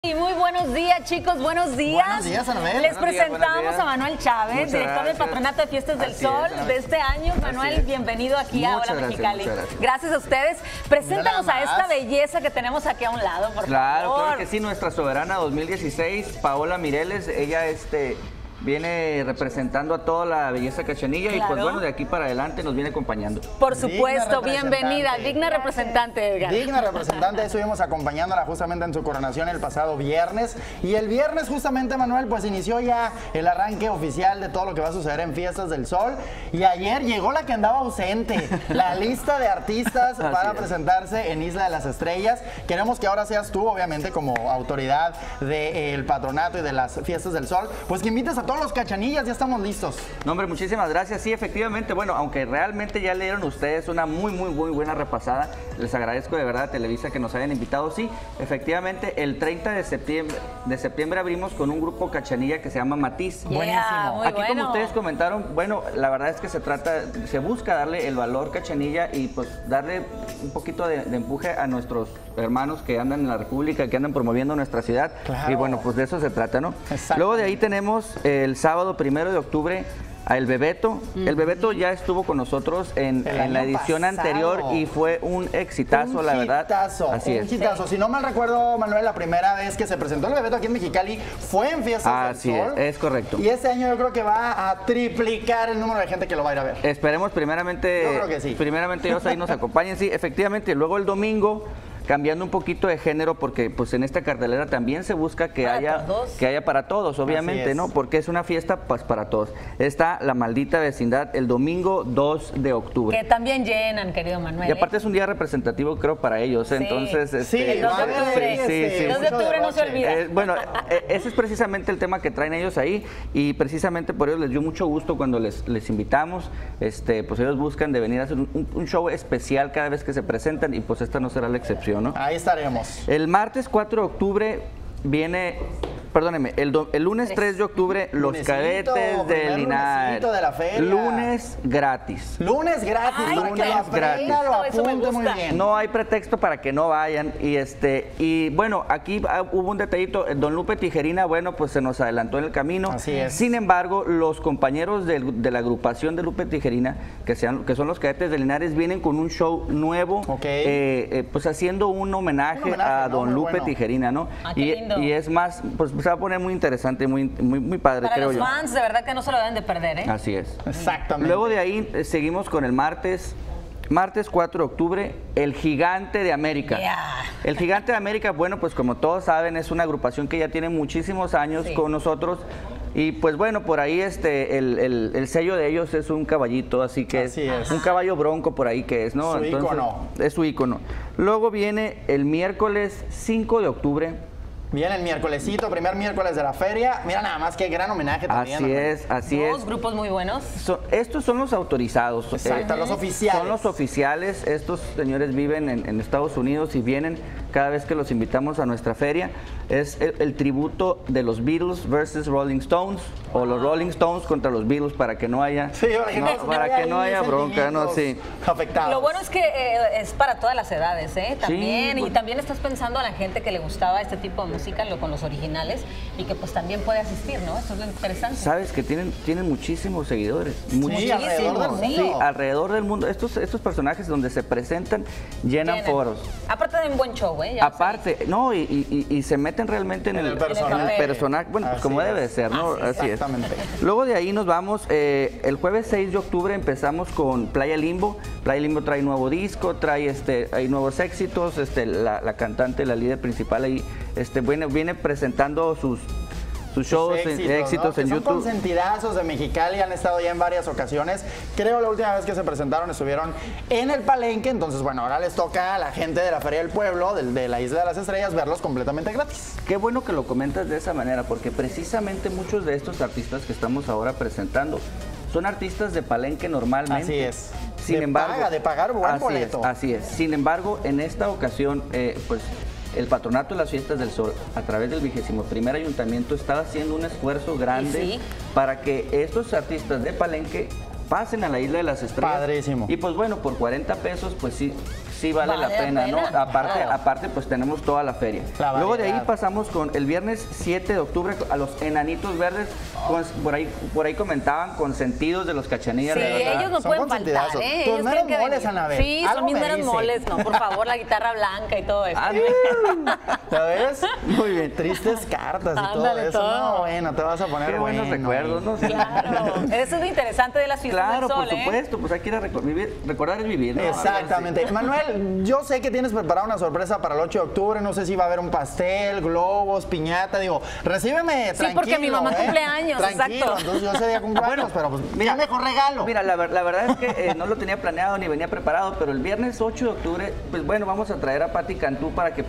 Y muy buenos días, chicos, buenos días. Buenos días, Anabel. Les Buenos días, presentamos a Manuel Chávez, Muchas director del gracias. Patronato de Fiestas del Así Sol es, de este año. Manuel, bienvenido aquí a Muchas Hola gracias, Mexicali. muchas gracias. Gracias a ustedes. Preséntanos Nada a esta más. belleza que tenemos aquí a un lado, por Claro, favor. claro que sí, nuestra soberana 2016, Paola Mireles, ella viene representando a toda la belleza cachanilla y pues Claro. bueno, de aquí para adelante nos viene acompañando. Por supuesto, Digna bienvenida, representante. digna representante, Edgar. Digna representante, estuvimos acompañándola justamente en su coronación el pasado viernes. Y el viernes justamente, Manuel, pues inició ya el arranque oficial de todo lo que va a suceder en Fiestas del Sol. Y ayer llegó la que andaba ausente, la lista de artistas para es. presentarse en Isla de las Estrellas. Queremos que ahora seas tú, obviamente, como autoridad del patronato y de las Fiestas del Sol, pues que invites a todos los cachanillas, ya estamos listos. No, hombre, muchísimas gracias. Sí, efectivamente, bueno, aunque realmente ya le dieron ustedes una muy buena repasada, les agradezco de verdad a Televisa que nos hayan invitado. Sí, efectivamente, el 30 de septiembre abrimos con un grupo cachanilla que se llama Matiz. Yeah, Buenísimo. muy Aquí, bueno. como ustedes comentaron, bueno, la verdad es que se busca darle el valor cachanilla y pues darle un poquito de empuje a nuestros hermanos que andan en la República, que andan promoviendo nuestra ciudad. Claro. Y bueno, pues de eso se trata, ¿no? Exacto. Luego de ahí tenemos el sábado 1 de octubre a El Bebeto. El Bebeto ya estuvo con nosotros en El la año edición pasado. anterior y fue un exitazo, la verdad. Así es. hitazo. Si no mal recuerdo, Manuel, la primera vez que se presentó el Bebeto aquí en Mexicali fue en Fiestas Así del Sol. es correcto. Y este año yo creo que va a triplicar el número de gente que lo va a ir a ver. Esperemos primeramente, Yo creo que sí. primeramente Dios ahí nos acompañen, sí, efectivamente. Luego el domingo, cambiando un poquito de género, porque pues en esta cartelera también se busca que haya para todos, obviamente, Así es. ¿no? Porque es una fiesta pues para todos. Está La Maldita Vecindad el domingo 2 de octubre. Que también llenan, querido Manuel. Y aparte es un día representativo, creo, para ellos. Sí. Entonces, Sí, el 2 de va a haber, octubre. sí, sí. 2 de octubre no se olvida. Bueno, ese es precisamente el tema que traen ellos ahí y precisamente por ello les dio mucho gusto cuando les invitamos. Pues ellos buscan de venir a hacer un show especial cada vez que se presentan y pues esta no será la excepción, ¿no? Ahí estaremos. El martes 4 de octubre viene, perdóneme, el lunes 3 de octubre, los Lunesito, cadetes de primer Linares. lunesito de la feria. Lunes gratis. Lunes gratis, Ay, para que lunes lo aprenda, gratis. lo Eso me apunte muy gusta. bien. No hay pretexto para que no vayan y bueno, aquí hubo un detallito, Don Lupe Tijerina, bueno, pues se nos adelantó en el camino. Así es. Sin embargo, los compañeros de la agrupación de Lupe Tijerina, que son los cadetes de Linares, vienen con un show nuevo, Ok. pues haciendo un homenaje a ¿no? Don Muy Lupe bueno. Tijerina, ¿no? Ah, qué lindo. Y es más, pues se va a poner muy interesante, muy padre, Para creo los yo. fans, de verdad que no se lo deben de perder, ¿eh? Así es. Exactamente. Luego de ahí seguimos con el martes 4 de octubre, el Gigante de América. Yeah. El Gigante de América, bueno, pues como todos saben, es una agrupación que ya tiene muchísimos años Sí. con nosotros. Y pues bueno, por ahí el sello de ellos es un caballito, así que Así es. un caballo bronco por ahí que es, ¿no? Su ícono. Es su ícono. Luego viene el miércoles 5 de octubre. Viene el miércolesito, primer miércoles de la feria. Mira nada más qué gran homenaje también. Así es. Dos grupos muy buenos. Estos son los autorizados. Exacto, los oficiales. Son los oficiales. Estos señores viven en Estados Unidos y vienen cada vez que los invitamos a nuestra feria. Es el tributo de los Beatles versus Rolling Stones o los Rolling Stones contra los Beatles para que no haya, Sí, para que no haya bronca, ¿no? Sí. Afectados. Lo bueno es que es para todas las edades, ¿eh? También, pues- y también estás pensando a la gente que le gustaba este tipo de música, con los originales, y que pues también puede asistir, ¿no? Esto es lo interesante. Sabes que tienen muchísimos seguidores. alrededor del mundo. Sí, alrededor del mundo. Estos personajes donde se presentan llenan foros. Aparte de un buen show, ¿eh? Ya Aparte, no, y se meten realmente en el personaje, bueno, pues Así como es. debe de ser, ¿no? Así es. Exactamente. Luego de ahí nos vamos, el jueves 6 de octubre empezamos con Playa Limbo. Playa Limbo trae nuevo disco, hay nuevos éxitos, la cantante, la líder principal ahí, viene presentando sus shows, éxitos ¿no? en Que YouTube. Son consentidazos de Mexicali, han estado ya en varias ocasiones. Creo la última vez que se presentaron estuvieron en el Palenque, entonces bueno, ahora les toca a la gente de la Feria del Pueblo, de la Isla de las Estrellas, verlos completamente gratis. Qué bueno que lo comentas de esa manera, porque precisamente muchos de estos artistas que estamos ahora presentando son artistas de Palenque normalmente. Así es. Sin embargo, de pagar buen boleto. Así es. Sin embargo, en esta ocasión, pues el Patronato de las Fiestas del Sol, a través del 21º Ayuntamiento, estaba haciendo un esfuerzo grande Sí. para que estos artistas de Palenque pasen a la Isla de las Estrellas. Padrísimo. Y pues bueno, por 40 pesos, pues sí, sí vale la pena, ¿no? Aparte, pues tenemos toda la feria. Luego de ahí pasamos con el viernes 7 de octubre a los Enanitos Verdes, por ahí comentaban consentidos de los Cachanillas. Sí, ellos no pueden faltar, ¿eh? Tus meros moles, Anabel. Sí, son mis meros moles, no, por favor, la guitarra blanca y todo eso. ¿Sabes? Muy bien, tristes cartas y todo eso. No, bueno, te vas a poner qué buenos recuerdos, ¿no? Claro, eso es lo interesante de las fiestas del sol, por supuesto, pues hay que ir a recordar es vivir, ¿no? Exactamente. Manuel, yo sé que tienes preparada una sorpresa para el 8 de octubre, no sé si va a haber un pastel, globos, piñata, digo, recíbeme tranquilo. Sí, porque mi mamá cumple años, tranquilo, exacto. Entonces yo ese día cumplo años, pero pues mira, mejor regalo. Mira, la verdad es que no lo tenía planeado ni venía preparado, pero el viernes 8 de octubre, pues bueno, vamos a traer a Pati Cantú para que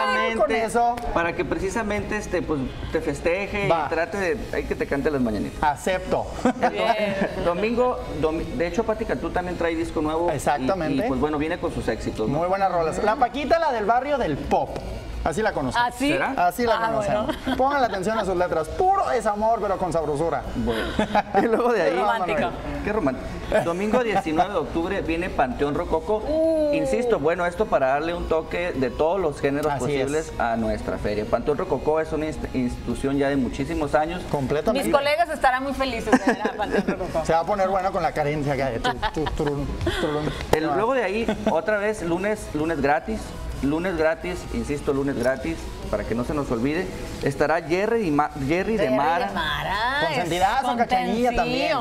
precisamente pues te festeje y trate de que te cante las mañanitas. Acepto. Domingo, de hecho Pati Cantú también trae disco nuevo. Exactamente. Y pues bueno, viene con sus éxitos, ¿no? Muy buenas rolas. La Paquita, la del barrio del pop. Así la conocemos. ¿Ah, sí? ¿Será? Así la conocemos. Bueno. Pongan la atención a sus letras. Puro desamor, pero con sabrosura. Bueno. Y luego de ahí... Qué romántico. Qué romántico. Domingo 19 de octubre viene Panteón Rococó. Insisto, bueno, esto para darle un toque de todos los géneros posibles a nuestra feria. Panteón Rococó es una institución ya de muchísimos años. Completamente. Mis colegas estarán muy felices de ver a Panteón Rococó. Se va a poner bueno con la carencia que hay. Luego de ahí, otra vez, lunes gratis. Lunes gratis, insisto, lunes gratis, para que no se nos olvide, estará Jerry de Mara. Consentidazo, Cachanilla también.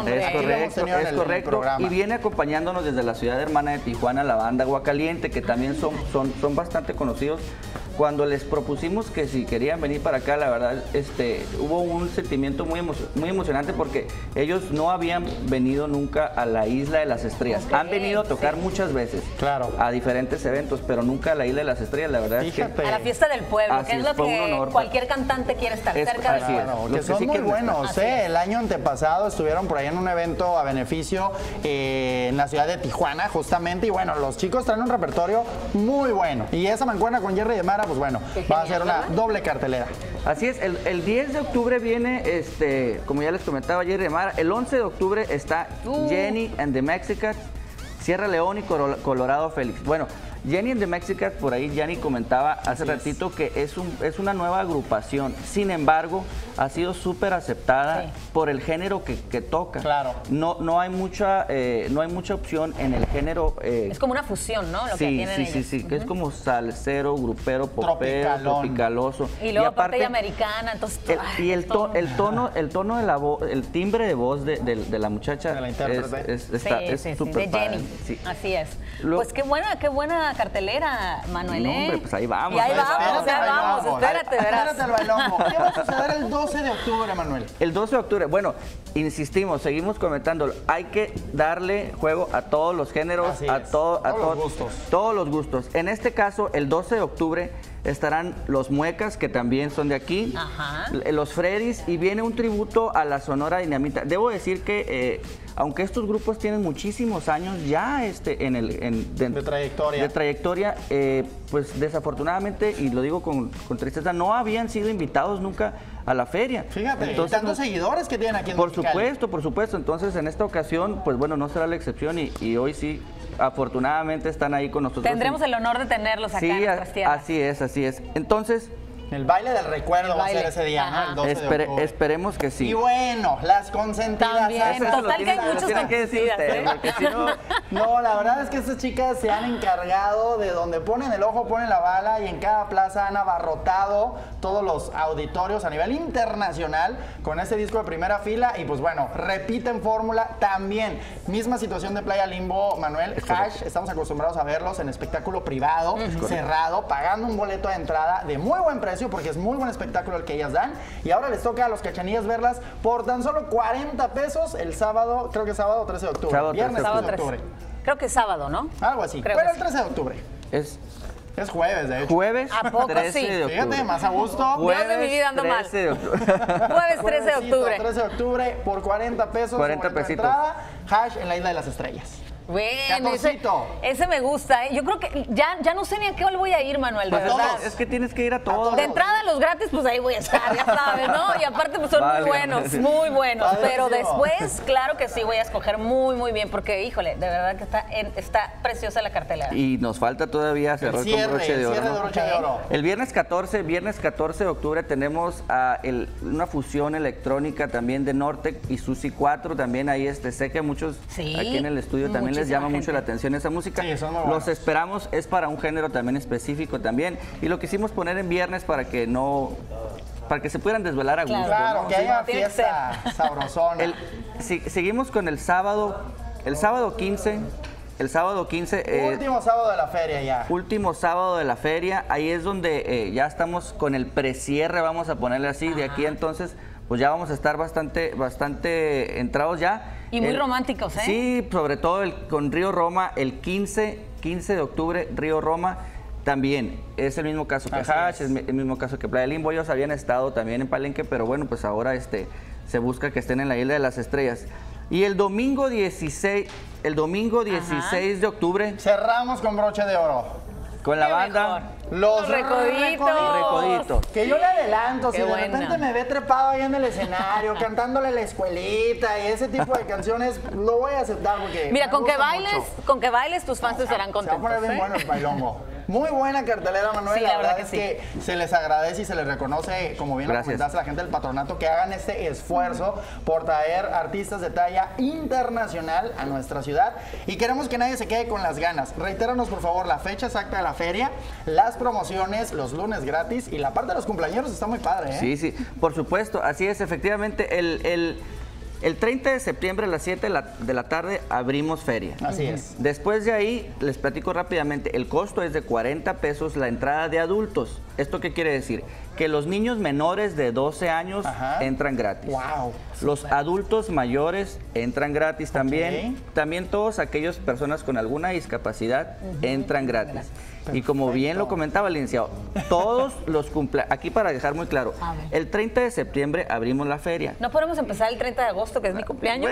Es correcto. Y viene acompañándonos desde la ciudad hermana de Tijuana la banda Aguacaliente, que también son bastante conocidos. Cuando les propusimos que si querían venir para acá, la verdad, hubo un sentimiento muy emocionante porque ellos no habían venido nunca a la Isla de las Estrellas. Han venido a tocar muchas veces a diferentes eventos, pero nunca a la Isla de las Estrellas. La verdad es que a la fiesta del pueblo, que es lo que cualquier cantante quiere estar cerca del pueblo. Que son muy buenos. El año antepasado estuvieron por ahí en un evento a beneficio en la ciudad de Tijuana, justamente. Y bueno, los chicos traen un repertorio muy bueno. Y esa mancuerna con Jerry de Mara, pues bueno, va a ser una doble cartelera. Así es, el 10 de octubre viene, como ya les comentaba Jerry de Mara, el 11 de octubre está Jenny and the Mexicans, Sierra León y Colorado Félix. Bueno, Jenny and the Mexicans, por ahí Jenny comentaba hace ratito que es una nueva agrupación. Sin embargo, ha sido súper aceptada por el género que toca. Claro. No hay mucha opción en el género. Es como una fusión, ¿no? Lo que tienen ellos. Sí, que es como salsero, grupero, popero, tropicaloso. Y luego aparte americana, entonces... el tono de la voz, el timbre de voz de la muchacha de la intérprete. es súper de Jenny. Sí. Así es. Pues qué buena cartelera, Manuel. No, hombre, pues ahí vamos. Y ahí vamos, espérate, verás. Espérate el bailongo. ¿Qué va a suceder el 12 de octubre, Manuel? El 12 de octubre, bueno, insistimos, seguimos comentando, hay que darle juego a todos los géneros, todos los gustos. Todos los gustos. En este caso, el 12 de octubre estarán los Muecas, que también son de aquí, los Freddys, y viene un tributo a la Sonora Dinamita. Debo decir que, aunque estos grupos tienen muchísimos años ya de trayectoria, pues desafortunadamente, y lo digo con tristeza, no habían sido invitados nunca a la feria. Fíjate, entonces, tantos seguidores que tienen aquí en Mexicali. Por supuesto. Entonces, en esta ocasión, pues bueno, no será la excepción y hoy sí, afortunadamente están ahí con nosotros. Tendremos el honor de tenerlos acá en nuestras tierras. Así es. Entonces... El baile del recuerdo va a ser ese día, ¿no? El 12 de octubre. Esperemos que sí. Y bueno, las consentidas. También, total que hay muchos consentidas, porque si no... No, la verdad es que estas chicas se han encargado de donde ponen el ojo, ponen la bala, y en cada plaza han abarrotado todos los auditorios a nivel internacional con este disco de primera fila. Y pues bueno, repiten fórmula también. Misma situación de Playa Limbo, Manuel. Hash, estamos acostumbrados a verlos en espectáculo privado, cerrado, pagando un boleto de entrada de muy buen precio, porque es muy buen espectáculo el que ellas dan. Y ahora les toca a los Cachanillas verlas por tan solo 40 pesos el sábado, creo que sábado 13 de octubre. Viernes 13 de octubre. Creo que es sábado, ¿no? Algo así. Pero el 13 de octubre. Es jueves, de hecho. Jueves ¿A poco 13 sí? de octubre. Fíjate, más a gusto. Jueves de mi vida ando mal. 13 de octubre. Jueves 13 de octubre. 13 de octubre por 40 pesos. 40 pesitos. Entrada, Hash en la Isla de las Estrellas. Bueno, Catorcito. ese me gusta, ¿eh? Yo creo que ya no sé ni a qué voy a ir, Manuel, de Pues verdad. es que tienes que ir a todos. De entrada, los gratis, pues ahí voy a estar, ya sabes, ¿no? Y aparte, pues son Vale. muy buenos, muy buenos. Padrísimo. Pero después, claro que sí, voy a escoger muy bien, porque, híjole, de verdad que está preciosa la cartelera. Y nos falta todavía cerrar con broche de oro. Cierre ¿no? de broche de oro. El viernes 14 de octubre tenemos una fusión electrónica también de Nortec y Susi 4. También ahí sé que muchos Sí, aquí en el estudio también les muchísima llama mucho gente. la atención esa música. Sí, son muy buenos. Los esperamos, es para un género también específico también. Y lo quisimos poner en viernes para que se pudieran desvelar a gusto. Claro, ¿no? que haya tiene que fiesta sabrosona. Seguimos con el sábado 15. El sábado 15. Último sábado de la feria ya. Último sábado de la feria, ahí es donde ya estamos con el precierre, vamos a ponerle así, de aquí entonces pues ya vamos a estar bastante entrados ya. Y muy románticos, ¿eh? Sí, sobre todo con Río Roma, el 15 de octubre, Río Roma, también es el mismo caso que Así Hash, es. es el mismo caso que Playa Limbo. Ellos habían estado también en Palenque, pero bueno, pues ahora se busca que estén en la Isla de las Estrellas. Y el domingo 16 de octubre, Cerramos con broche de oro. con la Qué banda... mejor. Los Recoditos. Que yo le adelanto, Qué si de buena. repente me ve trepado ahí en el escenario, cantándole la escuelita y ese tipo de canciones, lo voy a aceptar porque Mira, me con que gusta bailes, tus fans estarán Se va a contentos. poner bien ¿eh? bueno el bailongo. Muy buena cartelera, Manuel. Sí, la la verdad verdad es que que se les agradece y se les reconoce, como bien lo Gracias. comentaste, a la gente del patronato, que hagan este esfuerzo por traer artistas de talla internacional a nuestra ciudad. Y queremos que nadie se quede con las ganas. Reitéranos, por favor, la fecha exacta de la feria, las promociones, los lunes gratis y la parte de los cumpleaños está muy padre, ¿eh? Sí, por supuesto, así es, efectivamente, el 30 de septiembre a las 7 de la tarde abrimos feria. Así es. Después de ahí, les platico rápidamente, el costo es de 40 pesos la entrada de adultos. ¿Esto qué quiere decir? Que los niños menores de 12 años Ajá. entran gratis. Wow. Los adultos mayores entran gratis también. Ok. También todas aquellas personas con alguna discapacidad entran gratis. Y como bien lo comentaba el licenciado, todos los cumpleaños, aquí para dejar muy claro, A ver. el 30 de septiembre abrimos la feria. ¿No podemos empezar el 30 de agosto, que es mi cumpleaños?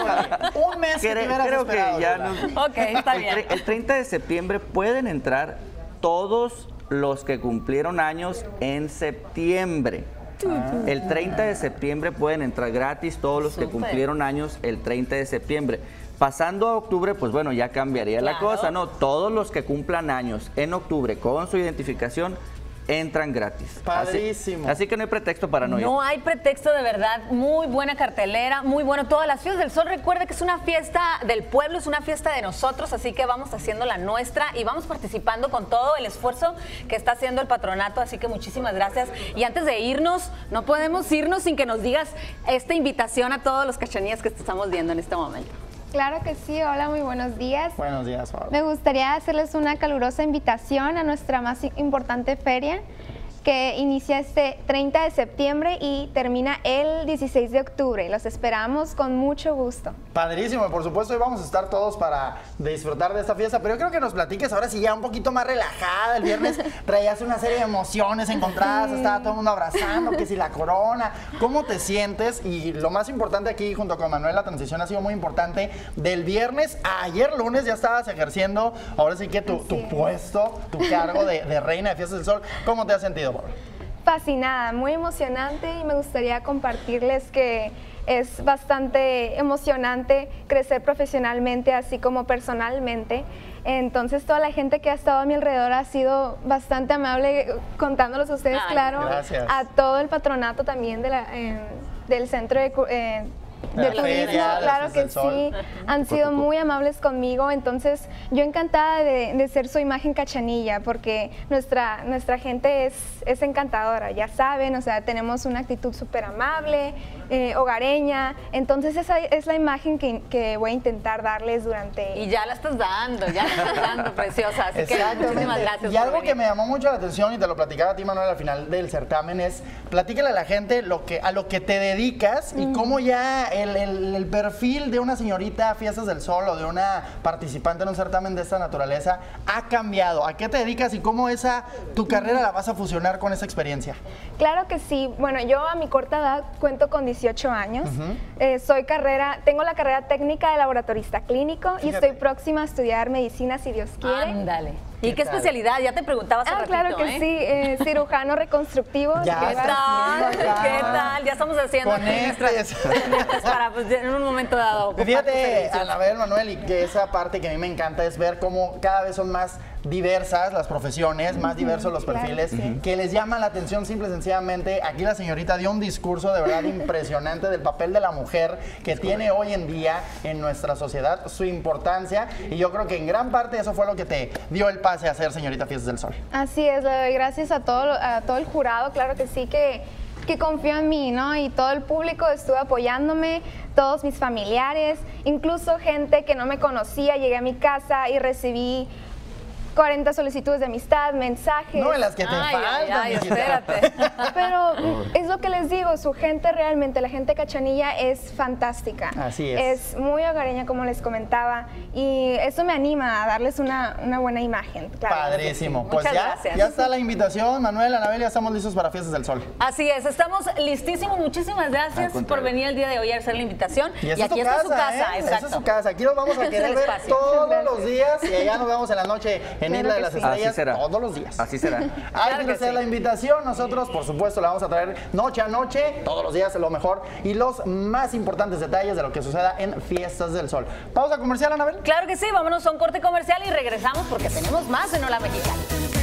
Un mes que te hubieras Creo que esperado, ya Lola. no. Ok, está bien. El 30 de septiembre pueden entrar todos los que cumplieron años en septiembre. El 30 de septiembre pueden entrar gratis todos los que Súper. cumplieron años el 30 de septiembre. Pasando a octubre, pues bueno, ya cambiaría la Claro. cosa, ¿no? Todos los que cumplan años en octubre con su identificación entran gratis. Padrísimo. Así que no hay pretexto para no ir. No hay pretexto, de verdad. Muy buena cartelera, muy bueno. Todas las fiestas del sol, recuerda que es una fiesta del pueblo, es una fiesta de nosotros, así que vamos haciendo la nuestra y vamos participando con todo el esfuerzo que está haciendo el patronato, así que muchísimas gracias. Y antes de irnos, no podemos irnos sin que nos digas esta invitación a todos los cachanillas que te estamos viendo en este momento. Claro que sí, hola, muy buenos días. Buenos días, Pablo. Me gustaría hacerles una calurosa invitación a nuestra más importante feria que inicia este 30 de septiembre y termina el 16 de octubre. Los esperamos con mucho gusto. Padrísimo, y por supuesto hoy vamos a estar todos para disfrutar de esta fiesta, pero yo creo que nos platiques ahora sí ya un poquito más relajada. El viernes traías una serie de emociones encontradas, estaba todo el mundo abrazando, que si la corona, ¿cómo te sientes? Y lo más importante aquí, junto con Manuel, la transición ha sido muy importante. Del viernes a ayer lunes ya estabas ejerciendo, ahora sí que tu puesto, tu cargo de reina de Fiestas del Sol. ¿Cómo te has sentido, Pablo? Fascinada, muy emocionante y me gustaría compartirles que es bastante emocionante crecer profesionalmente así como personalmente. Entonces toda la gente que ha estado a mi alrededor ha sido bastante amable contándolos a ustedes, Ay, claro. gracias. A todo el patronato también del centro de la turismo, feria, de claro las que Fiestas del sí, Sol. han sido muy amables conmigo, entonces yo encantada de ser su imagen cachanilla, porque nuestra gente es encantadora, ya saben, o sea, tenemos una actitud súper amable, hogareña, entonces esa es la imagen que voy a intentar darles durante... Y ya la estás dando, preciosa. Así que Exactamente. muchísimas gracias. Y por algo venir. que me llamó mucho la atención y te lo platicaba a ti, Manuel, al final del certamen es, platícale a la gente a lo que te dedicas y cómo ya el perfil de una señorita Fiestas del Sol o de una participante en un certamen de esta naturaleza ha cambiado? ¿A qué te dedicas y cómo tu carrera la vas a fusionar con esa experiencia? Claro que sí. Bueno, yo a mi corta edad cuento con 18 años. Tengo la carrera técnica de laboratorista clínico. Fíjate. Y estoy próxima a estudiar medicina, si Dios quiere. Ándale. ¿Y qué especialidad? Ya te preguntaba hace ratito, claro que sí, cirujano reconstructivo. Ya ¿Qué está tal? haciendo acá. ¿Qué tal? Ya estamos haciendo Conectes. nuestras para pues, en un momento dado. Fíjate, Anabel, Manuel, y que esa parte que a mí me encanta es ver cómo cada vez son más diversas las profesiones, más diversos los perfiles, que les llama la atención simple y sencillamente. Aquí la señorita dio un discurso de verdad impresionante del papel de la mujer que tiene hoy en día en nuestra sociedad, su importancia, y yo creo que en gran parte eso fue lo que te dio el pase a ser señorita Fiestas del Sol. Así es, le doy gracias a todo el jurado, claro que sí, que confió en mí, ¿no? Y todo el público estuvo apoyándome, todos mis familiares, incluso gente que no me conocía, llegué a mi casa y recibí 40 solicitudes de amistad, mensajes. No, en las que te faltan. Ay, mijita. espérate. Pero es lo que les digo, su gente realmente, la gente Cachanilla es fantástica. Así es. Es muy hogareña, como les comentaba, y eso me anima a darles una buena imagen. Claro. Padrísimo. Sí. Pues Muchas ya, gracias. ya está la invitación, Manuel, Anabel, ya estamos listos para Fiestas del Sol. Así es, estamos listísimos. Muchísimas gracias por venir el día de hoy a hacer la invitación. Y aquí esa está su casa, ¿eh? exacto. Esa es su casa. Aquí nos vamos a Es querer el ver espacio. todos los días y allá nos vemos en la noche en Claro Isla de que las sí. Estrellas. Así será. Todos los días. Así será. Ahí Claro tiene que sí. la invitación. Nosotros, por supuesto, la vamos a traer noche a noche, todos los días lo mejor y los más importantes detalles de lo que suceda en Fiestas del Sol. Pausa comercial, Anabel. Claro que sí, vámonos a un corte comercial y regresamos porque tenemos más en Hola Mexicana.